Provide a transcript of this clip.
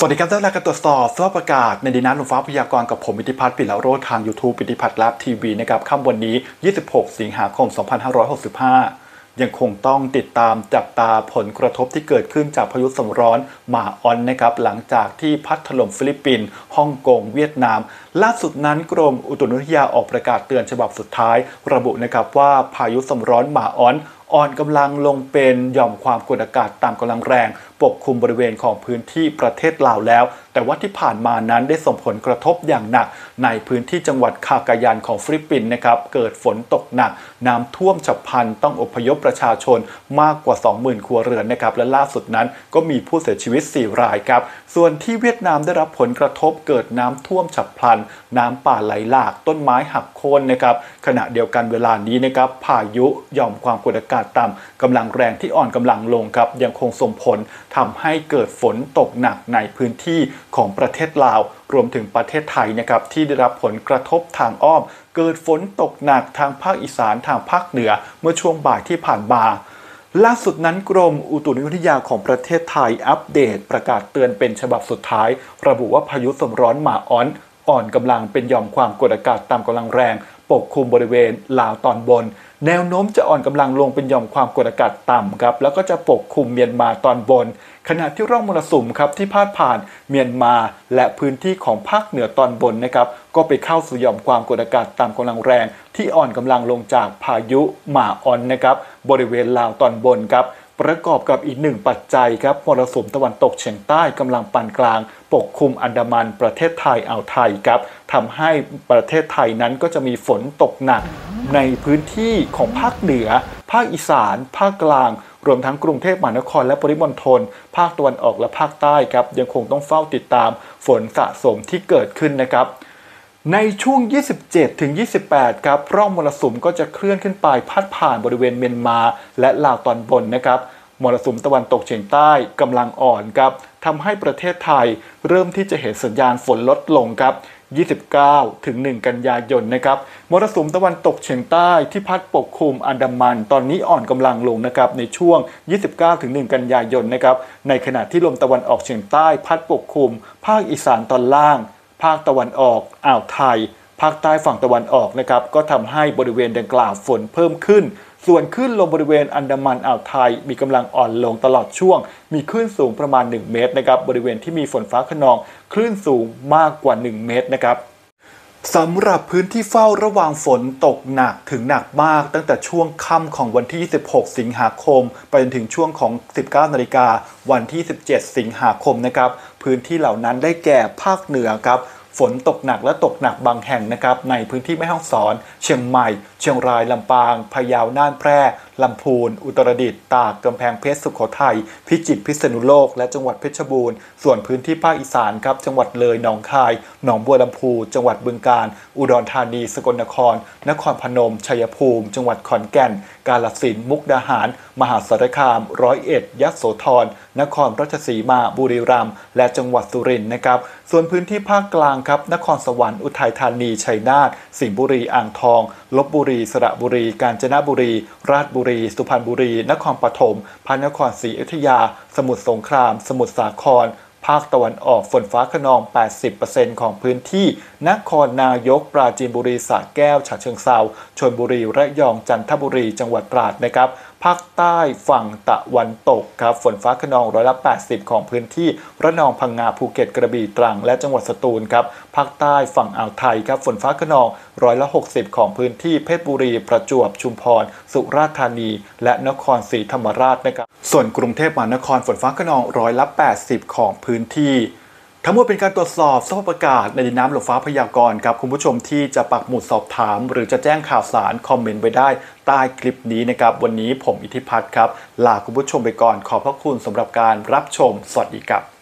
สวัสดีครับท่านการตรวจสอบสภาพอากาศในดินน้ำลมฟ้าพยากรณ์กับผมอิทธิพัฒน์ปิ่นละโรจน์ทาง YouTube อิทธิพัฒน์ลับทีวีนะครับค่ำวันนี้ 26 สิงหาคม 2565 ยังคงต้องติดตามจับตาผลกระทบที่เกิดขึ้นจากพายุโซนร้อนหมาออนนะครับหลังจากที่พัดถล่มฟิลิปปินส์ฮ่องกงเวียดนามล่าสุดนั้นกรมอุตุนิยมวิทยาออกประกาศเตือนฉบับสุดท้ายระบุนะครับว่าพายุโซนร้อนหมาออนอ่อนกำลังลงเป็นหย่อมความกดอากาศต่ำกำลังแรงปกคลุมบริเวณของพื้นที่ประเทศลาวแล้วแต่ว่าที่ผ่านมานั้นได้ส่งผลกระทบอย่างหนักในพื้นที่จังหวัดคากายันของฟิลิปปินส์นะครับเกิดฝนตกหนักน้ำท่วมฉับพลันต้องอพยพประชาชนมากกว่า 20,000 ครัวเรือนนะครับและล่าสุดนั้นก็มีผู้เสียชีวิต4 รายครับส่วนที่เวียดนามได้รับผลกระทบเกิดน้ำท่วมฉับพลันน้ำป่าไหลหลากต้นไม้หักโค่นนะครับขณะเดียวกันเวลานี้นะครับพายุหย่อมความกดอากาศต่ำกำลังแรงที่อ่อนกำลังลงครับยังคงส่งผลทำให้เกิดฝนตกหนักในพื้นที่ของประเทศลาวรวมถึงประเทศไทยนะครับที่ได้รับผลกระทบทางอ้อมเกิดฝนตกหนักทางภาคอีสานทางภาคเหนือเมื่อช่วงบ่ายที่ผ่านมาล่าสุดนั้นกรมอุตุนิยมวิทยาของประเทศไทยอัปเดตประกาศเตือนเป็นฉบับสุดท้ายระบุว่าพายุโซนร้อนหมาอ่อนกำลังเป็นหย่อมความกดอากาศต่ำกำลังแรงปกคลุมบริเวณลาวตอนบนแนวโน้มจะอ่อนกำลังลงเป็นหย่อมความกดอากาศต่ำครับแล้วก็จะปกคลุมเมียนมาตอนบนขณะที่ร่องมรสุมครับที่พาดผ่านเมียนมาและพื้นที่ของภาคเหนือตอนบนนะครับก็ไปเข้าสู่หย่อมความกดอากาศต่ำกำลังแรงที่อ่อนกำลังลงจากพายุหมาออนนะครับบริเวณลาวตอนบนครับประกอบกับอีกหนึ่งปัจจัยครับมรสุมตะวันตกเฉียงใต้กำลังปานกลางปกคลุมอันดามันประเทศไทยอ่าวไทยครับทำให้ประเทศไทยนั้นก็จะมีฝนตกหนักในพื้นที่ของภาคเหนือภาคอีสานภาคกลางรวมทั้งกรุงเทพมหานครและปริมณฑลภาคตะวันออกและภาคใต้ครับยังคงต้องเฝ้าติดตามฝนสะสมที่เกิดขึ้นนะครับในช่วง 27 ถึง 28 ครับร่องมรสุมก็จะเคลื่อนขึ้นไปพัดผ่านบริเวณเมียนมาและลาวตอนบนนะครับมรสุมตะวันตกเฉียงใต้กำลังอ่อนครับทำให้ประเทศไทยเริ่มที่จะเห็นสัญญาณฝนลดลงครับ29 ถึง 1 กันยายนนะครับมรสุมตะวันตกเฉียงใต้ที่พัดปกคลุมอันดามันตอนนี้อ่อนกำลังลงนะครับในช่วง 29 ถึง 1 กันยายนนะครับในขณะที่ลมตะวันออกเฉียงใต้พัดปกคลุมภาคอีสานตอนล่างภาคตะวันออกอ่าวไทยภาคใต้ฝั่งตะวันออกนะครับก็ทำให้บริเวณดังกล่าวฝนเพิ่มขึ้นส่วนคลื่นลมบริเวณอันดามันอ่าวไทยมีกำลังอ่อนลงตลอดช่วงมีคลื่นสูงประมาณ1 เมตรนะครับบริเวณที่มีฝนฟ้าคะนองคลื่นสูงมากกว่า1 เมตรนะครับสำหรับพื้นที่เฝ้าระวังฝนตกหนักถึงหนักมากตั้งแต่ช่วงค่ำของวันที่ 26 สิงหาคมไปจนถึงช่วงของ 19 นาฬิกาวันที่ 17 สิงหาคมนะครับพื้นที่เหล่านั้นได้แก่ภาคเหนือครับฝนตกหนักและตกหนักบางแห่งนะครับในพื้นที่แม่ฮ่องสอนเชียงใหม่เชียงรายลำปางพะเยาน่านแพร่ลำพูนอุตรดิตถ์ตากกำแพงเพชรสุโขทัยพิจิตรพิษณุโลกและจังหวัดเพชรบูรณ์ส่วนพื้นที่ภาคอีสานครับจังหวัดเลยหนองคายหนองบัวลำพูจังหวัดบึงกาฬอุดรธานีสกลนครนครพนมชัยภูมิจังหวัดขอนแก่นกาฬสินธุ์มุกดาหารมหาสารคามร้อยเอ็ดยโสธรนครราชสีมาบุรีรัมย์และจังหวัดสุรินทร์นะครับส่วนพื้นที่ภาคกลางครับนครสวรรค์อุทัยธานีชัยนาทสิงห์บุรีอ่างทองลพบุรีสระบุรีกาญจนบุรีราชบุรีสุพรรณบุรีนครปฐมพระนครศรีอยุธยาสมุทรสงครามสมุทรสาครภาคตะวันออกฝนฟ้าคะนอง 80% ของพื้นที่นครนายกปราจีนบุรีสระแก้วฉะเชิงเทราชลบุรีระยองจันทบุรีจังหวัดตราดนะครับภาคใต้ฝั่งตะวันตกครับฝนฟ้าคะนอง80%ของพื้นที่ระนองพังงาภูเก็ตกระบี่ตรังและจังหวัดสตูลครับภาคใต้ฝั่งอ่าวไทยครับฝนฟ้าคะนอง60%ของพื้นที่เพชรบุรีประจวบชุมพรสุราษฎร์ธานีและนครศรีธรรมราชนะครับส่วนกรุงเทพมหานครฝนฟ้าคะนอง80%ของพื้นที่ทั้งหมดเป็นการตรวจสอบสภาพอากาศในดินน้ำลมฟ้าพยากรณ์ครับคุณผู้ชมที่จะปักหมุดสอบถามหรือจะแจ้งข่าวสารคอมเมนต์ไว้ได้ใต้คลิปนี้นะครับวันนี้ผมอิทธิพัฒน์ครับลาคุณผู้ชมไปก่อนขอบพระคุณสำหรับการรับชมสวัสดีครับ